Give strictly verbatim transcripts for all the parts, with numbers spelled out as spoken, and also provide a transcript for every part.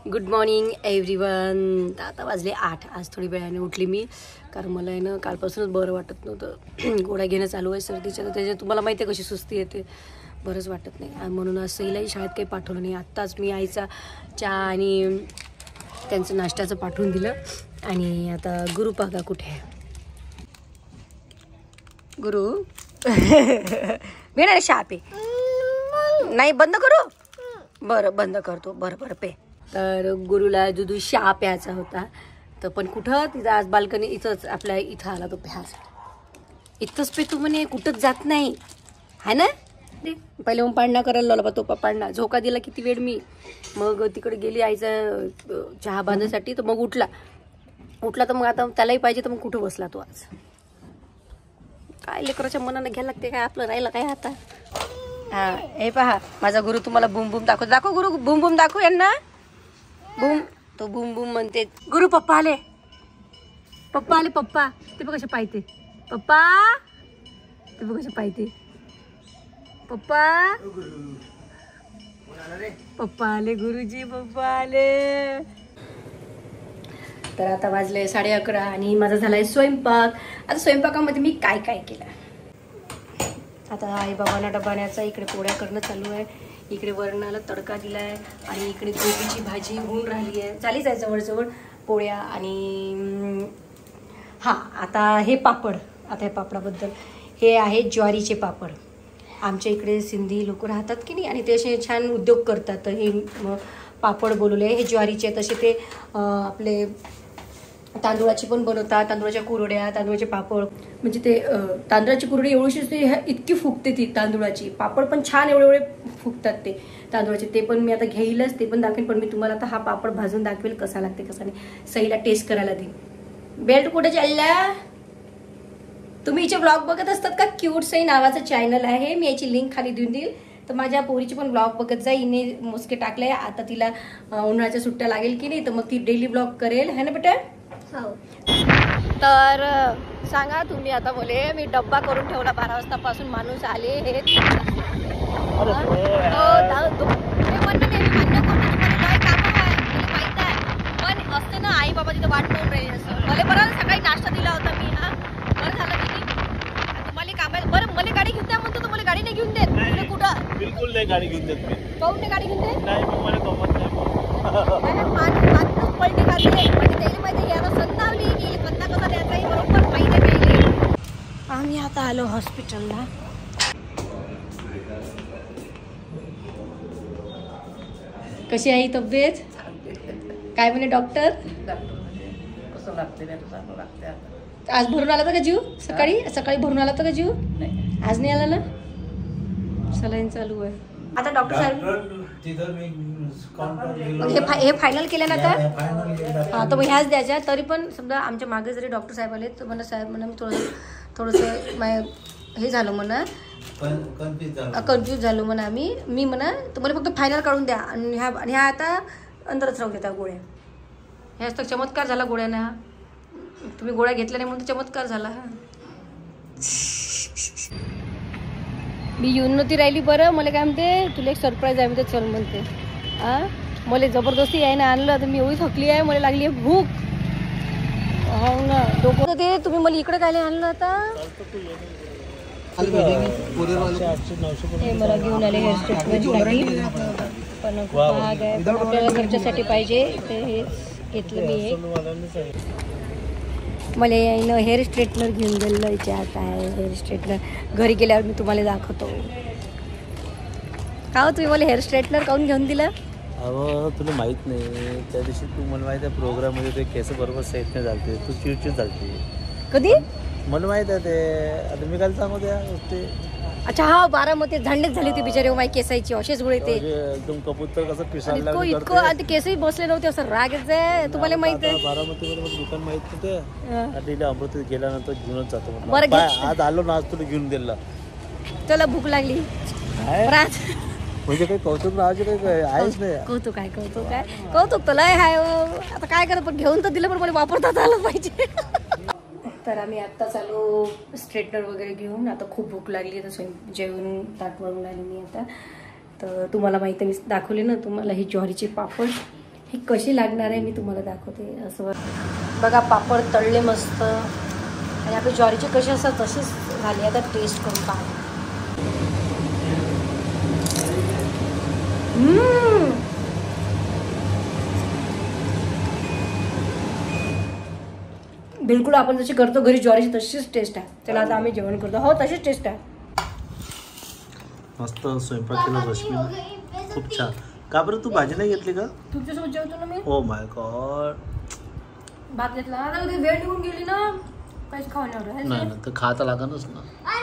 Good morning everyone. आता वाजले आठ. आज थोडी वेळाने उठली मी, कारण मला आहे ना कालपासूनच बरं वाटत नव्हतं. गोळ्या घेणं चालू आहे सर्दीच्या, तर त्याच्यात तुम्हाला माहिती आहे कशी सुस्ती येते, बरंच वाटत नाही. आणि म्हणून आज सईलाही शाळेत काही पाठवलं नाही. आत्ताच मी आईचा चहा आणि त्यांचं नाश्त्याचं पाठवून दिलं. आणि आता गुरु पागा कुठे आहे? गुरु मिळणार चहा पे? नाही बंद करू? बरं बंद करतो. बरं बरं पे. तर गुरुला दुधू चहा प्यायचा होता, तर पण कुठं तिथं आज बाल्कनी इथंच आपल्या इथं आला तो प्यायचा. इथंच पे तू म्हणे, कुठंच जात नाही है ना. पहिले मग पाळणा करायला लावला तो पाळणा, झोका दिला किती वेळ मी. मग तिकडे गेली आईचा चहा बांधण्यासाठी, तर मग उठला उठला तर मग आता त्यालाही पाहिजे, तर मग कुठं बसला तो आज. काय लेकराच्या मनानं घ्यायला लागते काय, आपलं राहिलं काय आता. हा हे पहा माझा गुरु तुम्हाला बुम बुम दाखव. दाखव गुरु, बुम बुम दाखव यांना. बुम तो बुम बुम म्हणते. गुरु पप्पा आले, पप्पा आले. पप्पा ते बघ कसे पाहते. पप्पा ते बघ कसे पाहते. पप्पा पप्पा आले गुरुजी, पप्पा आले. तर आता वाजले साडे अकरा आणि माझा झालाय स्वयंपाक. आता स्वयंपाकामध्ये मी काय काय केलं. आता आई बाबांना डबाण्याचा इकडे पोळ्या करणं चालू आहे. इकडे वरणाला तडका दिलाय आणि इकडे गोबीची भाजी होऊन राहिली आहे. चालीच आहे जवळजवळ पोळ्या. आणि हां आता हे पापड, आता हे पापडाबद्दल, हे आहे ज्वारीचे पापड. आमच्या इकडे सिंधी लोक राहतात की नाही, आणि ते असे छान उद्योग करतात. तर हे पापड बोलवले हे ज्वारीचे. तसे ते आपले तांदूळाची पण बनवतात, तांदूळाच्या कुरड्या, तांदूळाचे पापड. म्हणजे ते तांदूळाची कुरडी एवढीशी ते इतकी फुगते ती तांदूळाची. पापड पण छान एवढे एवढे फुगतात ते तांदूळाचे. ते पण मी आता घेईलच, ते पण दाखवेल. पण मी तुम्हाला आता हा पापड भाजून दाखवेल कसा लागते कसा नाही. सईला टेस्ट करायला देईन. बेल्ट कुठे चालला? तुम्ही हिचे ब्लॉग बघत असतात का? क्यूट सई नावाचं चॅनल आहे, मी याची लिंक खाली देऊन देईल. तर माझ्या पोरीचे पण ब्लॉग बघत जा. हिने मोजके टाकले. आता तिला उन्हाळ्याच्या सुट्ट्या लागेल की नाही, तर मग ती डेली ब्लॉग करेल है ना बेटा. हो. तर सांगा तुम्ही आता बोले, मी डब्बा करून ठेवला बारा वाजतापासून. माणूस आले हे पण असते ना, आई बाबा तिथे वाट पाहून राहिली. असं मला बरं सकाळी नाश्ता दिला होता मी. हा बरं झालं की तुम्हाला काम. बरं मला गाडी घेऊन द्या म्हणतो, तुम्हाला गाडी नाही घेऊन देत. कुठे कुठं बिलकुल नाही गाडी घेऊन देत मी. काहून नाही गाडी घेऊन देत? नाही मला गमत नाही. पलटी खाते म्हणजे त्याला माहिती याला संतावली की पत्ता कसा द्यायचा बरोबर माहिती आहे. आम्ही आता आलो हॉस्पिटलला. कशी आहे तब्येत? काय म्हणे डॉक्टर? कसं लागते लागते. आज भरून आला तर का जीव? सकाळी सकाळी भरून आला तर का जीव? नाही आज नाही आला ना. सलाईन चालू आहे आता. डॉक्टर साहेब हे हे फायनल केल्यानंतर हा तर मग ह्याच द्यायच्या. तरी पण समजा आमच्या मागे जरी डॉक्टर साहेब आले तर म्हणा साहेब म्हणा मी थोडंसं थोडंसं हे झालं म्हणा, कन्फ्यूज झालो म्हणा आम्ही. मी म्हणा तुम्हाला फक्त फायनल काढून द्या. आणि ह्या ह्या आता अंदरच राहू देता गोळ्या. ह्याच तर चमत्कार झाला गोळ्यानं. हा तुम्ही गोळ्या घेतल्या नाही म्हणून चमत्कार झाला. हा मी येऊन नव्हती राहिली. बरं मला काय म्हणते, तुला एक सरप्राईज आहे म्हणते, चल म्हणते. हा मला जबरदस्ती आहे ना आणलं. तर मी एवढी थकली आहे, मला लागली आहे भूक. हो ना डोकं ते. तुम्ही मला इकडे काय आणलं आता? हे मला घेऊन आले हेअर स्ट्रेटमेंटसाठी. पण खूप महाग आहे, पण आपल्याला घरच्यासाठी पाहिजे ते हे घेतलं मी. हे मला यायनं हेअर स्ट्रेटनर घेऊन गेलं. याच्यात आहे हेअर स्ट्रेटनर. घरी गेल्यावर मी तुम्हाला दाखवतो. का हो तुम्ही मला हेअर स्ट्रेटनर काऊन घेऊन दिलं? अहो तुला माहित नाही, त्या दिवशी तू मला माहिती आहे प्रोग्राममध्ये ते केस बरोबर सेट नाही झालते, तू चिडचिड झालती. कधी? मला माहित आहे ते. आता मी काय सांगू त्या गोष्टी. अच्छा हा बारामती झांडेच झाली होती बिचारी माझी केसायची. असेच गोळे ते एकदम कबूतर कसं पिसायला इतकं इतकं. आणि केसही बसले नव्हते, असं राग यायचं. तुम्हाला माहित आहे बारामतीमध्ये मला दुकान माहित नव्हते. डेली अमृत गेल्यानंतर घेऊनच जातो. बरं आज आलो ना, आज तुला घेऊन दिला. चला भूक लागली. म्हणजे काही कौतुक नावाचे काही आहेच नाही. कौतुक आहे कौतुक आहे कौतुक तुला आहे. आता काय करत, पण घेऊन तर दिलं, पण मला वापरता आलं पाहिजे. तर आम्ही आत्ताच आलो स्ट्रेटनर वगैरे घेऊन. आता खूप भूक लागली तर स्वयं जेवण ताट वळून आली मी आता. तर तुम्हाला माहिती आहे मी दाखवले ना तुम्हाला हे ज्वारीचे पापड. हे कशी लागणार आहे मी तुम्हाला दाखवते. असं बघा, पापड तळले मस्त आणि आपले ज्वारीचे कसे असतात तसेच झाले. आता टेस्ट करून पहा. बिलकुल आपण जशी करतो घरी ज्वारीची तशीच टेस्ट आहे. त्याला आता आम्ही जेवण करतो. हो, तशीच टेस्ट आहे. मस्त स्वयंपाक केला रश्मी, खूप छान. का बरं तू भाजी नाही घेतली का? तुमच्यासोबत जेवतो ना मी. Oh my God. भात घेतला आता वेळ निघून गेली ना, काहीच खावण्यावर नाही ना, तर खाता लागणच ना.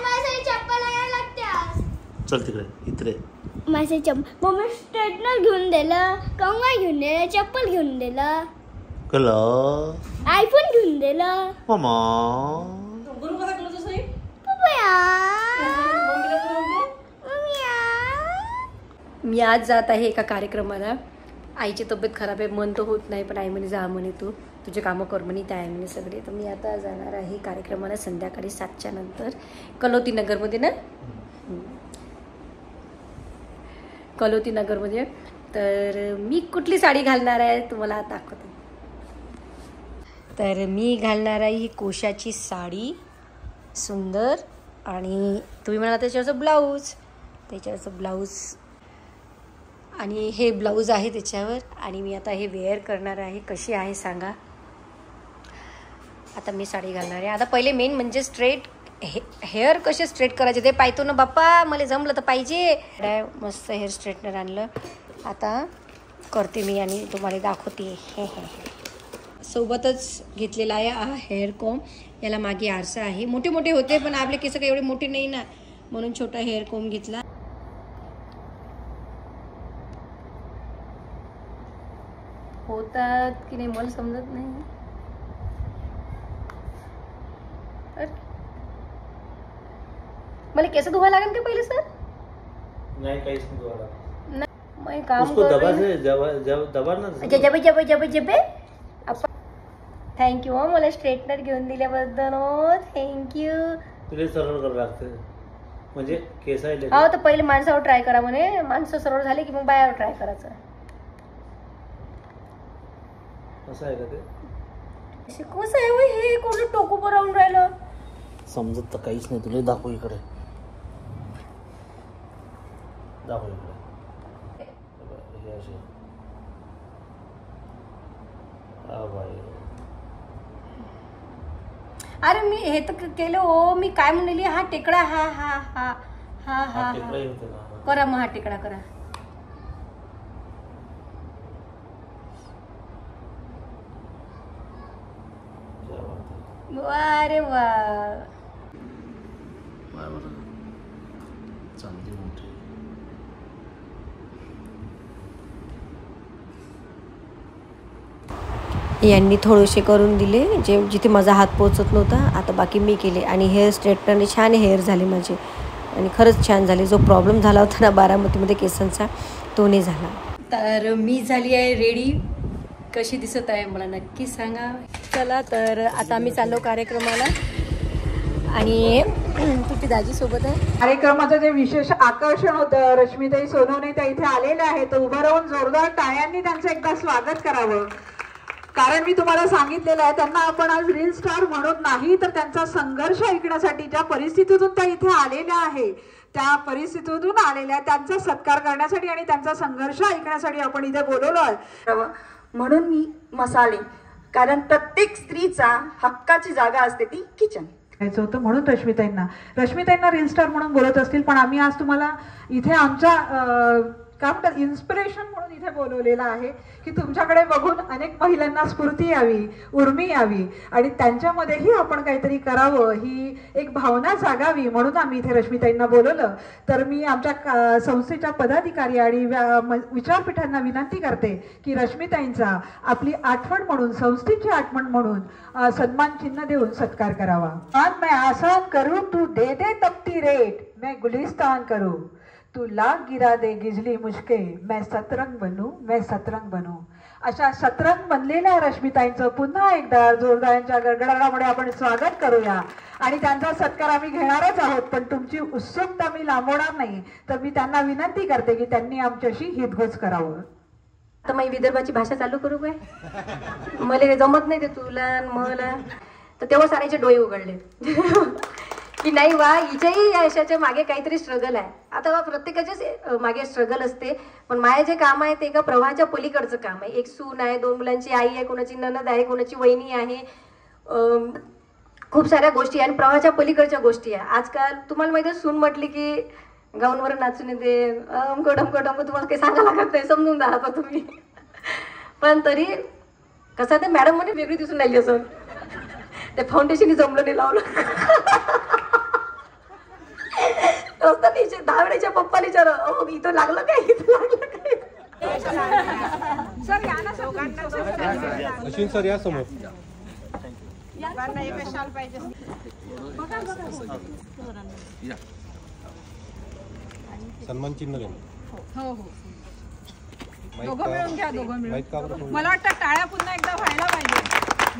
चल तिकडे इकडे. माझे चप्पल मम्मी स्ट्रेटनर घेऊन दिलं, कंगवा घेऊन दिलं, चप्पल घेऊन दिलं, कलं आयफोन घेऊन दिलं. मामा गुरु कसा केलं तसं मी आज जात आहे एका कार्यक्रमाला. आईची तब्येत खराब आहे, मन तर होत नाही, पण आई म्हणे जा म्हणे तू तुझे कामं कर म्हणे, त्या आहे म्हणे सगळे. तर मी आता जाणार आहे कार्यक्रमाला संध्याकाळी सातच्या नंतर कलोती नगरमध्ये ना, कलोती नगरमध्ये. तर मी कुठली साडी घालणार आहे तुम्हाला दाखवते. तर मी घालणार आहे ही कोशाची साडी, सुंदर. आणि तुम्ही म्हणाला त्याच्यावरचं ब्लाऊज, त्याच्यावरचं ब्लाऊज आणि हे ब्लाऊज आहे त्याच्यावर. आणि मी आता हे वेअर करणार आहे. कशी आहे सांगा. आता मी साडी घालणार आहे. आता पहिले मेन म्हणजे स्ट्रेट हे हेअर कसे स्ट्रेट करायचे ते पाहतो ना बाप्पा, मला जमलं तर पाहिजे. मस्त हेअर स्ट्रेटनर आणलं, आता करते मी आणि तुम्हाला दाखवते. हे हे सोबतच घेतलेला आहे हा हेअर कॉम. याला मागे आरसा आहे. मोठे मोठे होते पण आपले केस काही एवढे मोठे नाही ना, म्हणून छोटा हेअर कॉम घेतला. होतात की नाही मला समजत नाही. मला केस धुवायला लागेल का पहिले सर? नाही, काहीच नाही धुवायला. मैं काम उसको कर दबा रही से जब जब दबा ना. अच्छा जब जब जब जब थँक्यू हो मला स्ट्रेटनर घेऊन दिल्याबद्दल. हो थँक्यू. तुला सरळ कर लागते म्हणजे केस आहे. हो तर पहिले माणसावर ट्राय करा म्हणे, माणसं सरळ झाले की मग बायावर ट्राय करायचं. असं आहे का ते? कसं आहे होय हे, कोणतं टोकू राहून राहिलं समजत तर काहीच नाही. तुला दाखव इकडे, दाखव इकडे. हे असे आ बाई. अरे मी हे तर केलं हो. मी काय म्हणलेली, हा टेकडा, हा हा हा हा हा टेकडाही होते ना. करा मग हा टेकडा करा. वा रे वा. चांगली मोठी. यांनी थोडेसे करून दिले जे जिथे माझा हात पोचत नव्हता. आता बाकी मी केले आणि हेअर स्ट्रेटनरने छान हेअर झाले माझे आणि खरंच छान झाले. जो प्रॉब्लेम झाला होता ना बारामतीमध्ये केसांचा तो नाही झाला. तर मी झाली आहे रेडी. कशी दिसत आहे मला नक्की सांगा. चला तर आता आम्ही चाललो कार्यक्रमाला आणि तुझी दाजी सोबत आहे. कार्यक्रमाचं जे विशेष आकर्षण होतं, रश्मीताई सोनवणे त्या इथे आलेल्या आहेत, तर उभं राहून जोरदार टाळ्यांनी त्यांचं एकदा स्वागत करावं. कारण मी तुम्हाला सांगितलेलं आहे त्यांना आपण आज रील स्टार म्हणून नाही तर त्यांचा संघर्ष ऐकण्यासाठी, ज्या परिस्थितीतून त्या इथे आलेल्या आहे त्या परिस्थितीतून आलेल्या त्यांचा सत्कार करण्यासाठी आणि त्यांचा संघर्ष ऐकण्यासाठी आपण इथे बोलवलो आहे. म्हणून मी मसाले, कारण प्रत्येक स्त्रीचा हक्काची जागा असते ती किचन होतं. म्हणून रश्मीताईंना रश्मीताईंना रील स्टार म्हणून बोलत असतील, पण आम्ही आज तुम्हाला इथे आमच्या काय म्हणतात इन्स्पिरेशन म्हणून इथे बोलवलेलं आहे की तुमच्याकडे बघून अनेक महिलांना स्फूर्ती यावी, उर्मी यावी आणि त्यांच्यामध्येही आपण काहीतरी करावं ही एक भावना जागावी म्हणून आम्ही इथे रश्मीताईंना बोलवलं. तर मी आमच्या संस्थेच्या पदाधिकारी आणि विचारपीठांना विनंती करते की रश्मीताईंचा आपली आठवण म्हणून, संस्थेची आठवण म्हणून सन्मान चिन्ह देऊन सत्कार करावा. आज मैं आसान करूं तू दे दे तपती रेट, मैं गुलिस्तान करूं तू लाख गिरा दे गिजली मुश्के, मैं सतरंग बनू, मैं सतरंग बनू. अशा सतरंग बनलेल्या रश्मीताईंचं पुन्हा एकदा जोरदारांच्या गडगडाटामुळे आपण स्वागत करूया आणि त्यांचा सत्कार आम्ही घेणारच आहोत. पण तुमची उत्सुकता मी लांबवणार नाही, तर मी त्यांना विनंती करते की त्यांनी आमच्याशी हितगुज करावं. आता मी विदर्भाची भाषा चालू करू काय? मला जमत नाही ते तुला मला. तर तेव्हा साऱ्याचे डोळे उघडले की नाही वा हिच्याही यशाच्या मागे काहीतरी स्ट्रगल आहे. आता वा प्रत्येकाच्याच मागे स्ट्रगल असते, पण माया जे काम आहे ते एका प्रवाहाच्या पलीकडचं काम आहे. एक सून आहे, दोन मुलांची आई आहे, कोणाची ननद आहे, कोणाची वहिनी आहे, खूप साऱ्या गोष्टी आहे आणि प्रवाहाच्या पलीकडच्या गोष्टी आहे. आजकाल तुम्हाला माहिती आहे सून म्हटली की गाऊनवर नाचून येते, अमकं ढमकं ढमकं, तुम्हाला काही सांगा लागत नाही, समजून जा आता तुम्ही. पण तरी कसं ते मॅडम म्हणे वेगळी दिसून राहिली असं, ते फाउंडेशनही जमलं नाही लावलं. दहा वेळेच्या पप्पाने विचार इथं लागलं काय, इथं लागलं काय. अश्विन सर या समोर. सन्मान चिन्ह द्या. हो हो दोघं मिळून घ्या, दोघं मिळून. मला वाटतं टाळ्या पुन्हा एकदा व्हायला पाहिजे.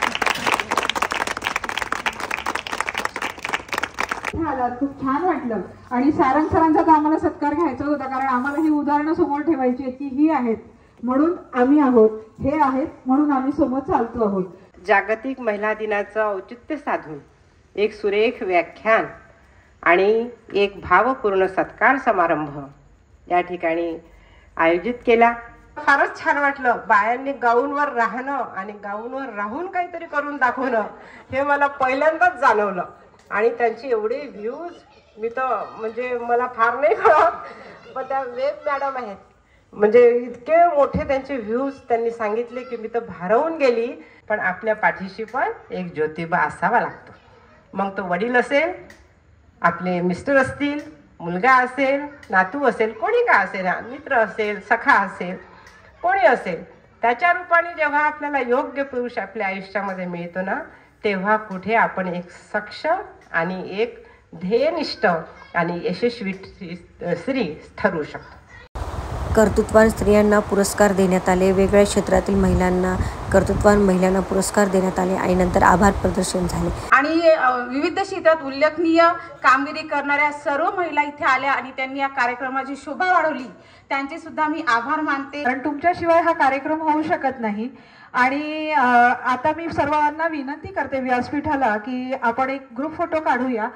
खूप छान वाटलं आणि सारंग सरांचा तर आम्हाला सत्कार घ्यायचा होता, कारण आम्हाला ही उदाहरणं समोर ठेवायची आहेत की ही आहेत म्हणून आम्ही आहोत, हे आहेत म्हणून आम्ही समोर चालतो आहोत. जागतिक महिला दिनाचं औचित्य साधून एक सुरेख व्याख्यान आणि एक भावपूर्ण सत्कार समारंभ या ठिकाणी आयोजित केला. फारच छान वाटलं. बायांनी गाऊनवर राहणं आणि गाऊनवर राहून काहीतरी करून दाखवणं हे मला पहिल्यांदाच जाणवलं. आणि त्यांची एवढे व्ह्यूज मी तर म्हणजे मला फार नाही कळत, पण त्या वेब मॅडम आहेत म्हणजे इतके मोठे त्यांचे व्ह्यूज त्यांनी सांगितले की मी तर भारावून गेली. पण आपल्या पाठीशी पण एक ज्योतिबा असावा लागतो. मग तो वडील असेल, आपले मिस्टर असतील, मुलगा असेल, नातू असेल, कोणी का असेल, मित्र असेल, सखा असेल, कोणी असेल, त्याच्या रूपाने जेव्हा आपल्याला योग्य पुरुष आपल्या आयुष्यामध्ये मिळतो ना, तेव्हा कुठे आपण एक सक्षम आणि एक ध्येयनिष्ठ आणि यशस्वी स्त्री ठरवू शकतो. कर्तृत्वान स्त्रियांना पुरस्कार देण्यात आले, वेगवेगळ्या क्षेत्रातील महिलांना कर्तृत्वान महिलांना पुरस्कार देण्यात आले आणि नंतर आभार प्रदर्शन झाले. आणि विविध क्षेत्रात उल्लेखनीय कामगिरी करणाऱ्या सर्व महिला इथे आल्या आणि त्यांनी या कार्यक्रमाची शोभा वाढवली. त्यांचे सुद्धा मी आभार मानते, कारण तुमच्याशिवाय हा कार्यक्रम होऊ शकत नाही. आणि आता मी सर्वांना विनंती करते व्यासपीठाला की आपण एक ग्रुप फोटो काढूया.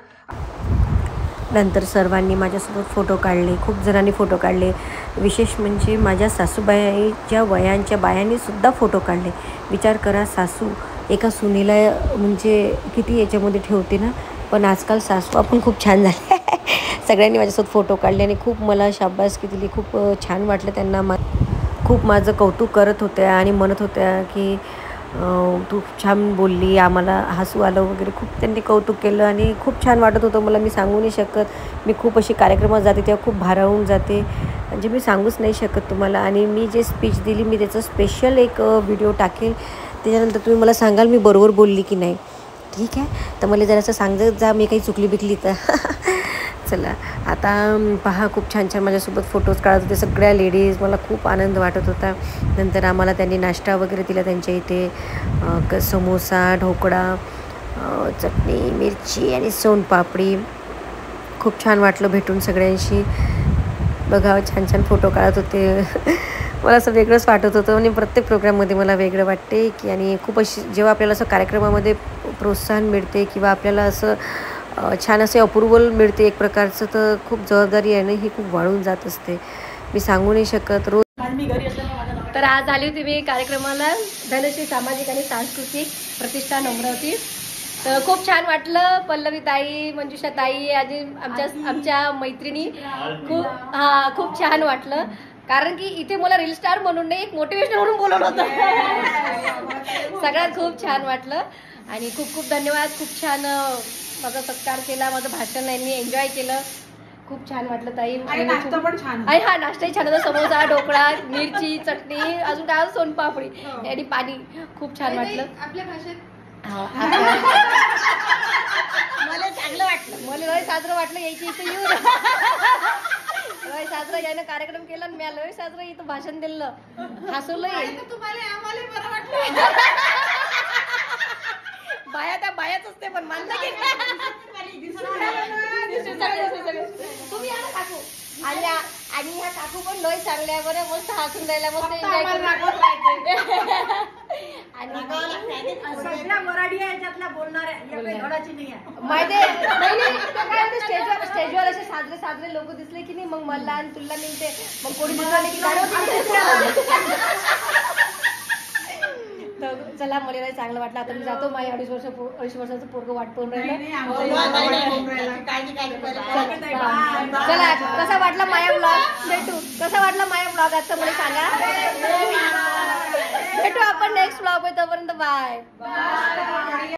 नंतर सर्वांनी माझ्यासोबत फोटो काढले, खूप जणांनी फोटो काढले. विशेष म्हणजे माझ्या सासूबाईच्या वयांच्या बायांनीसुद्धा फोटो काढले. विचार करा, सासू एका सुनेला म्हणजे किती याच्यामध्ये ठेवते ना, पण आजकाल सासू आपण खूप छान झाले. सगळ्यांनी माझ्यासोबत फोटो काढले आणि खूप मला शाबासकी दिली. खूप छान वाटलं त्यांना. मा खूप माझं कौतुक करत होत्या आणि म्हणत होत्या की तू छान बोलली, आम्हाला हसू आलं वगैरे. खूप त्यांनी कौतुक केलं आणि खूप छान वाटत होतं मला. मी सांगू नाही शकत. मी खूप अशी कार्यक्रमात जाते तेव्हा खूप भारावून जाते, म्हणजे मी सांगूच नाही शकत तुम्हाला. आणि मी जे स्पीच दिली मी त्याचं स्पेशल एक व्हिडिओ टाकेल, त्याच्यानंतर तुम्ही मला सांगाल मी बरोबर बोलली की नाही. ठीक आहे, तर मला जरासं सांगत जा मी काही चुकली बिकली तर. चला आता पहा, खूप छान छान माझ्यासोबत फोटोज काढत होते सगळ्या लेडीज. मला खूप आनंद वाटत होता. नंतर आम्हाला त्यांनी नाश्ता वगैरे दिला त्यांच्या इथे, समोसा, ढोकळा, चटणी, मिरची आणि सोनपापडी. खूप छान वाटलं भेटून सगळ्यांशी. बघा छान छान फोटो काढत होते. मला असं वेगळंच वाटत होतं आणि प्रत्येक प्रोग्राममध्ये मला वेगळं वाटते की. आणि खूप अशी जेव्हा आपल्याला असं कार्यक्रमामध्ये प्रोत्साहन मिळते किंवा आपल्याला असं छान असे अप्रुव्हल मिळते एक प्रकारचं, तर खूप जबाबदारी आहे ना ही खूप वाढून जात असते. मी सांगू नाही शकत. रोज तर आज आली होती मी कार्यक्रमाला धनश्री सामाजिक आणि सांस्कृतिक प्रतिष्ठान अमरावती. तर खूप छान वाटलं. पल्लवी ताई, मंजुषा ताई, आजी आमच्या आमच्या मैत्रिणी, खूप हा खूप छान वाटलं. कारण की इथे मला रील स्टार म्हणून नाही, एक मोटिवेशन म्हणून बोलवलं होतं. सगळ्यात खूप छान वाटलं आणि खूप खूप धन्यवाद. खूप छान माझा सत्कार केला, माझं भाषण यांनी एन्जॉय केलं. खूप छान वाटलं ताई. आणि नाश्ता पण छान. आणि हा नाश्ताही छान होता. समोसा, ढोकळा, मिरची, चटणी, अजून काय सोनपापडी आणि पाणी. खूप छान वाटलं. आपल्या भाषेत मला चांगलं वाटलं. मला लय साजरं वाटलं यायची इथे येऊन. लय साजरं यानं कार्यक्रम केला आणि मी लय साजरं इथं भाषण दिलं, हसवलंय. तुम्हाला आम्हाला बरं वाटलं. बाया त्या बायाच असते पण मानलं की तुम्ही या ना काकू. आणि आणि ह्या काकू पण लय चांगल्या आहे बरं, मस्त हसून राहिल्या, मस्त एन्जॉय करत. आणि सगळ्या मराठी आहे याच्यातल्या बोलणाऱ्या या काही धडाची नाही आहे. माहिती काय स्टेजवर स्टेजवर असे साजरे साजरे लोक दिसले की नाही, मग मला आणि तुला निघते, मग कोणी दिसले की तर चला मला नाही चांगलं वाटलं. आता मी जातो, माझ्या अडीच वर्ष अडीच वर्षाचं पोरगं वाट पाहून राहिलं. चला कसा वाटला माया ब्लॉग, भेटू कसा वाटला माया ब्लॉग आजचा मला सांगा. भेटू आपण नेक्स्ट ब्लॉग, तोपर्यंत बाय.